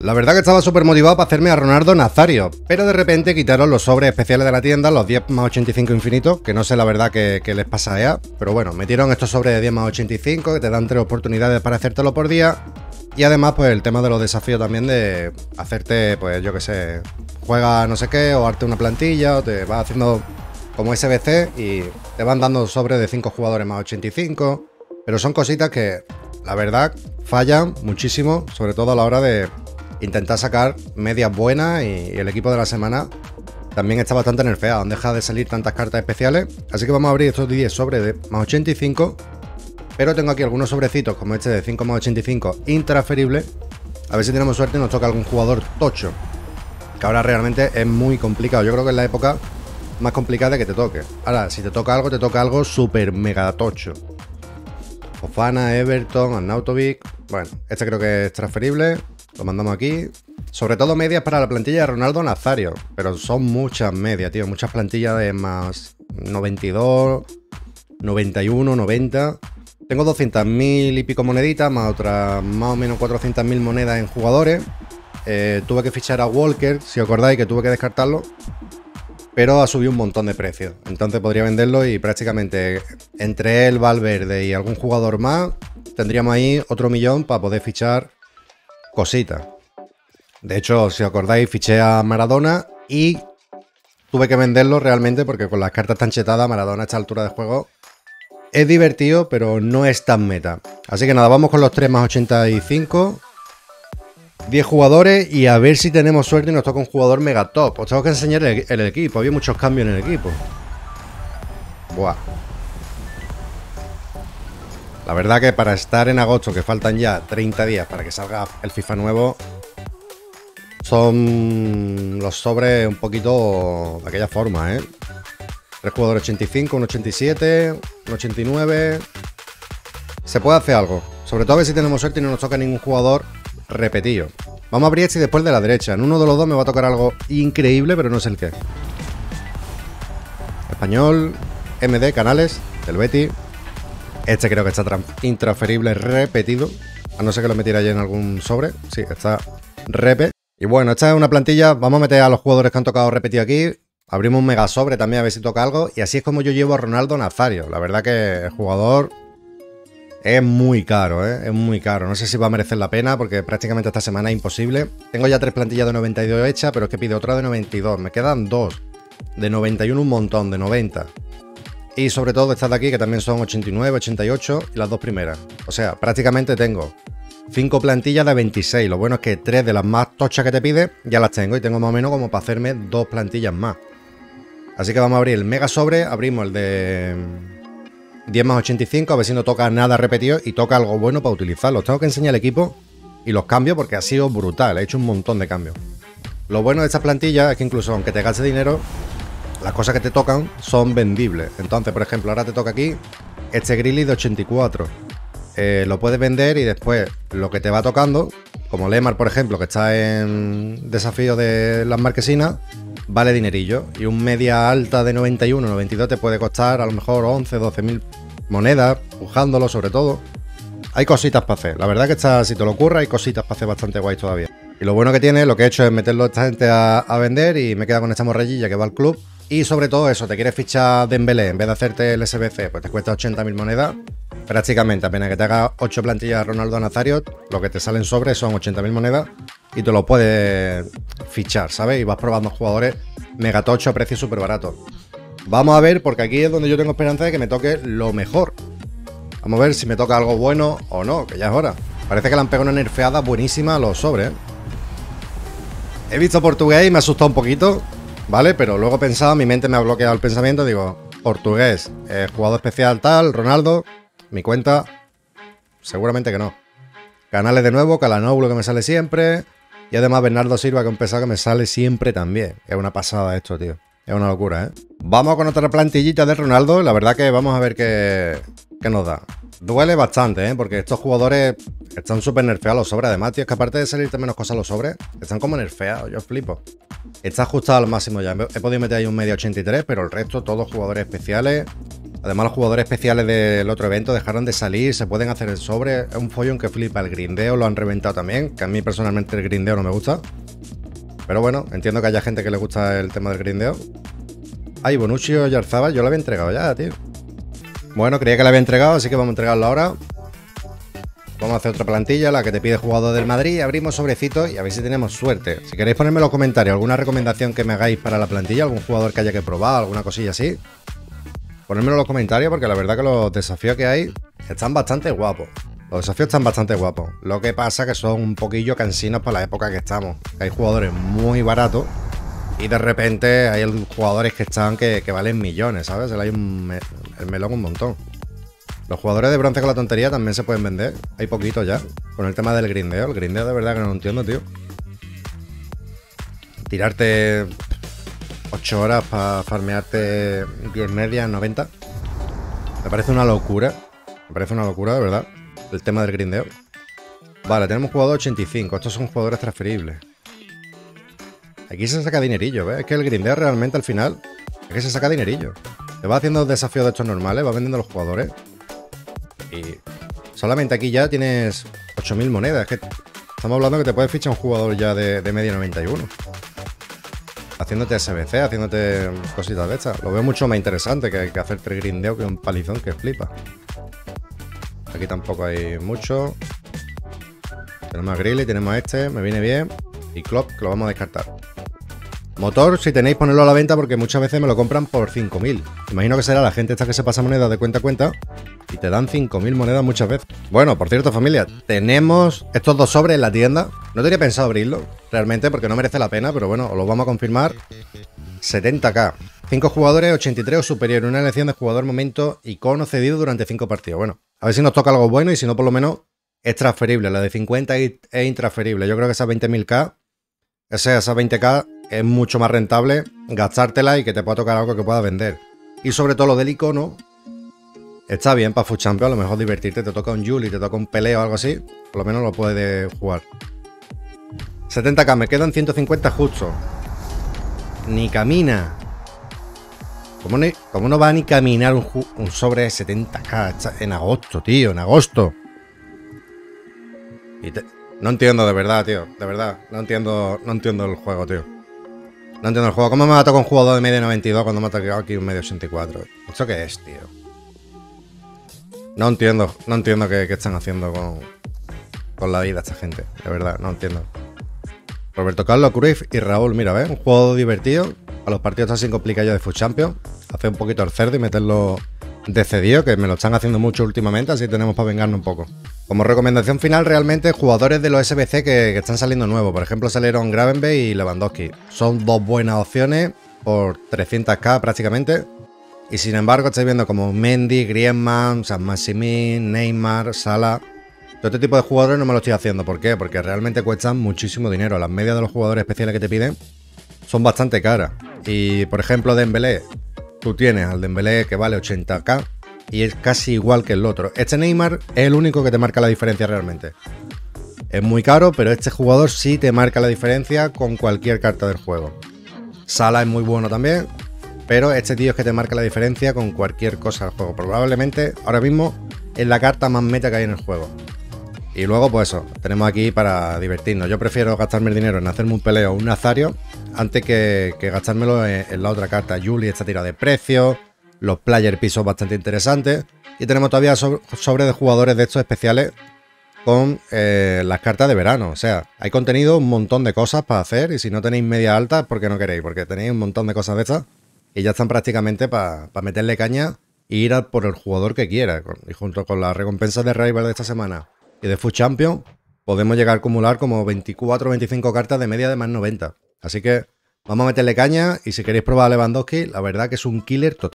La verdad que estaba súper motivado para hacerme a Ronaldo Nazario, pero de repente quitaron los sobres especiales de la tienda, los 10 más 85 infinitos, que no sé la verdad que les pasa a EA, pero bueno, metieron estos sobres de 10 más 85, que te dan 3 oportunidades para hacértelo por día, y además pues el tema de los desafíos también de hacerte, pues yo que sé, juega no sé qué, o arte una plantilla, o te vas haciendo como SBC y te van dando sobres de 5 jugadores más 85, pero son cositas que la verdad fallan muchísimo, sobre todo a la hora de intentar sacar medias buenas, y el equipo de la semana también está bastante nerfeado, han dejado de salir tantas cartas especiales, así que vamos a abrir estos 10 sobres de más 85, pero tengo aquí algunos sobrecitos como este de 5 más 85 intransferible, a ver si tenemos suerte y nos toca algún jugador tocho, que ahora realmente es muy complicado, yo creo que es la época más complicada de que te toque. Ahora, si te toca algo súper mega tocho. Fofana, Everton, Arnautovic, bueno, este creo que es transferible. Lo mandamos aquí. Sobre todo medias para la plantilla de Ronaldo Nazario. Pero son muchas medias, tío. Muchas plantillas de más 92, 91, 90. Tengo 200.000 y pico moneditas, más otras más o menos 400.000 monedas en jugadores. Tuve que fichar a Walker, si os acordáis, que tuve que descartarlo. Pero ha subido un montón de precios. Entonces podría venderlo y prácticamente entre él, Valverde y algún jugador más, tendríamos ahí otro millón para poder fichar cositas. De hecho, si os acordáis, fiché a Maradona y tuve que venderlo realmente porque con las cartas tan chetadas, Maradona a esta altura de juego es divertido, pero no es tan meta. Así que nada, vamos con los 3 más 85. 10 jugadores y a ver si tenemos suerte y nos toca un jugador mega top. Os tengo que enseñar el equipo, había muchos cambios en el equipo. Buah. La verdad que para estar en agosto, que faltan ya 30 días para que salga el FIFA nuevo, son los sobres un poquito de aquella forma, ¿eh? 3 jugadores 85, un 87, un 89. Se puede hacer algo. Sobre todo a ver si tenemos suerte y no nos toca ningún jugador repetido. Vamos a abrir este y después de la derecha. En uno de los dos me va a tocar algo increíble, pero no sé el qué. Español, MD, Canales, del Betis. Este creo que está intransferible, repetido. A no ser que lo metiera ya en algún sobre. Sí, está repe. Y bueno, esta es una plantilla. Vamos a meter a los jugadores que han tocado repetido aquí. Abrimos un mega sobre también a ver si toca algo. Y así es como yo llevo a Ronaldo Nazario. La verdad que el jugador es muy caro, ¿eh? Es muy caro. No sé si va a merecer la pena porque prácticamente esta semana es imposible. Tengo ya 3 plantillas de 92 hechas, pero es que pide otra de 92. Me quedan 2. De 91 un montón, de 90. Y sobre todo estas de aquí que también son 89, 88 y las 2 primeras. O sea, prácticamente tengo 5 plantillas de 26. Lo bueno es que 3 de las más tochas que te pide ya las tengo y tengo más o menos como para hacerme 2 plantillas más. Así que vamos a abrir el mega sobre. Abrimos el de 10 más 85, a ver si no toca nada repetido y toca algo bueno para utilizarlo. Os tengo que enseñar el equipo y los cambios porque ha sido brutal, he hecho un montón de cambios. Lo bueno de estas plantillas es que incluso aunque te gastes dinero, las cosas que te tocan son vendibles. Entonces, por ejemplo, ahora te toca aquí este Grilly de 84. Lo puedes vender y después lo que te va tocando, como Lemar, por ejemplo, que está en desafío de las marquesinas, vale dinerillo. Y un media alta de 91, 92 te puede costar a lo mejor 11, 12.000 monedas, pujándolo sobre todo. Hay cositas para hacer. La verdad que está, si te lo ocurre, hay cositas para hacer bastante guay todavía. Y lo bueno que tiene, lo que he hecho es meterlo a esta gente a vender y me queda con esta morrellilla que va al club. Y sobre todo eso, te quieres fichar Dembélé en vez de hacerte el SBC, pues te cuesta 80.000 monedas. Prácticamente, apenas que te hagas 8 plantillas de Ronaldo Nazario, lo que te salen sobre son 80.000 monedas y te lo puedes fichar, ¿sabes? Y vas probando jugadores megatocho a precio súper barato. Vamos a ver, porque aquí es donde yo tengo esperanza de que me toque lo mejor. Vamos a ver si me toca algo bueno o no, que ya es hora. Parece que le han pegado una nerfeada buenísima a los sobres, ¿eh? He visto portugués y me ha asustado un poquito, ¿vale? Pero luego he pensado, mi mente me ha bloqueado el pensamiento, digo, portugués, jugador especial tal, Ronaldo, mi cuenta, seguramente que no. Canales de nuevo, Calhanoglu que me sale siempre. Y además Bernardo Silva, que es un pesado que me sale siempre también. Es una pasada esto, tío. Es una locura, ¿eh? Vamos con otra plantillita de Ronaldo. La verdad que vamos a ver qué nos da. Duele bastante, ¿eh? Porque estos jugadores están súper nerfeados los sobres. Además, tío, es que aparte de salirte menos cosas los sobres, están como nerfeados. Yo flipo. Está ajustado al máximo ya. He podido meter ahí un media 83, pero el resto, todos jugadores especiales. Además, los jugadores especiales del otro evento dejaron de salir, se pueden hacer el sobre. Es un follón que flipa. El grindeo lo han reventado también, que a mí personalmente el grindeo no me gusta. Pero bueno, entiendo que haya gente que le gusta el tema del grindeo. Ay, Bonucci o Yarzábal, yo lo había entregado ya, tío. Bueno, creía que lo había entregado, así que vamos a entregarlo ahora. Vamos a hacer otra plantilla, la que te pide jugador del Madrid. Abrimos sobrecitos y a ver si tenemos suerte. Si queréis ponerme en los comentarios alguna recomendación que me hagáis para la plantilla, algún jugador que haya que probar, alguna cosilla así, ponedmelo en los comentarios, porque la verdad que los desafíos que hay están bastante guapos. Los desafíos están bastante guapos. Lo que pasa que son un poquillo cansinos para la época que estamos. Hay jugadores muy baratos y de repente hay jugadores que están que valen millones, ¿sabes? Hay el melón un montón. Los jugadores de bronce con la tontería también se pueden vender. Hay poquitos ya. Con el tema del grindeo. El grindeo de verdad que no lo entiendo, tío. Tirarte 8 horas para farmearte 10 medias, 90. Me parece una locura. Me parece una locura, de verdad. El tema del grindeo. Vale, tenemos jugador 85. Estos son jugadores transferibles. Aquí se saca dinerillo, ¿ves? Es que el grindeo realmente al final es que se saca dinerillo. Te va haciendo desafíos de estos normales, va vendiendo los jugadores. Y solamente aquí ya tienes 8000 monedas. Es que estamos hablando que te puedes fichar un jugador ya de media 91. Haciéndote SBC, haciéndote cositas de estas. Lo veo mucho más interesante que hacerte el grindeo, que un palizón que flipa. Aquí tampoco hay mucho. Tenemos a Grilly, tenemos a este, me viene bien. Y Klopp, que lo vamos a descartar. Motor, si tenéis, ponerlo a la venta porque muchas veces me lo compran por 5000. Imagino que será la gente esta que se pasa monedas de cuenta a cuenta y te dan 5000 monedas muchas veces. Bueno, por cierto, familia, tenemos estos dos sobres en la tienda. No tenía pensado abrirlo, realmente, porque no merece la pena, pero bueno, os lo vamos a confirmar. 70k. 5 jugadores, 83 o superior. Una elección de jugador momento, icono cedido durante 5 partidos. Bueno, a ver si nos toca algo bueno y si no, por lo menos es transferible. La de 50 es intransferible. Yo creo que esas 20.000k, esas 20k, es mucho más rentable gastártela y que te pueda tocar algo que puedas vender. Y sobre todo lo del icono, está bien para Food Champions, a lo mejor divertirte, te toca un Juli, te toca un Pelé o algo así, por lo menos lo puedes jugar. 70k, me quedan 150 justo. Ni camina. ¿Cómo no va a ni caminar un sobre de 70k? Está en agosto, tío, en agosto. No entiendo de verdad, tío, de verdad. No entiendo el juego, tío. No entiendo el juego. ¿Cómo me va a tocar un jugador de medio 92 cuando me ha tocado aquí un medio 84? ¿Esto qué es, tío? No entiendo qué están haciendo con la vida esta gente. De verdad, no entiendo. Roberto Carlos, Cruyff y Raúl. Mira, ¿ves? Un juego divertido. A los partidos está sin complicar ya de Food Champions. Hacer un poquito el cerdo y meterlo de cedido, que me lo están haciendo mucho últimamente, así tenemos para vengarnos un poco. Como recomendación final, realmente, jugadores de los SBC que están saliendo nuevos. Por ejemplo, salieron Gravenberch y Lewandowski. Son dos buenas opciones por 300k prácticamente. Y sin embargo, estáis viendo como Mendy, Griezmann, San Maximin, Neymar, Salah. Todo este tipo de jugadores no me lo estoy haciendo. ¿Por qué? Porque realmente cuestan muchísimo dinero. Las medias de los jugadores especiales que te piden son bastante caras. Y, por ejemplo, Dembélé. Tú tienes al Dembélé que vale 80k y es casi igual que el otro. Este Neymar es el único que te marca la diferencia realmente. Es muy caro, pero este jugador sí te marca la diferencia con cualquier carta del juego. Salah es muy bueno también, pero este tío es que te marca la diferencia con cualquier cosa del juego. Probablemente ahora mismo es la carta más meta que hay en el juego. Y luego, pues eso, tenemos aquí para divertirnos. Yo prefiero gastarme el dinero en hacerme un peleo o un Nazario antes que gastármelo en la otra carta. Juli está tirada de precio, los player pisos bastante interesantes. Y tenemos todavía sobre de jugadores de estos especiales con las cartas de verano. O sea, hay contenido, un montón de cosas para hacer. Y si no tenéis media alta, ¿por qué no queréis? Porque tenéis un montón de cosas de estas y ya están prácticamente para meterle caña e ir a por el jugador que quiera. Y junto con las recompensas de Rival de esta semana y de Food Champions, podemos llegar a acumular como 24 o 25 cartas de media de más 90. Así que vamos a meterle caña y si queréis probar a Lewandowski, la verdad que es un killer total.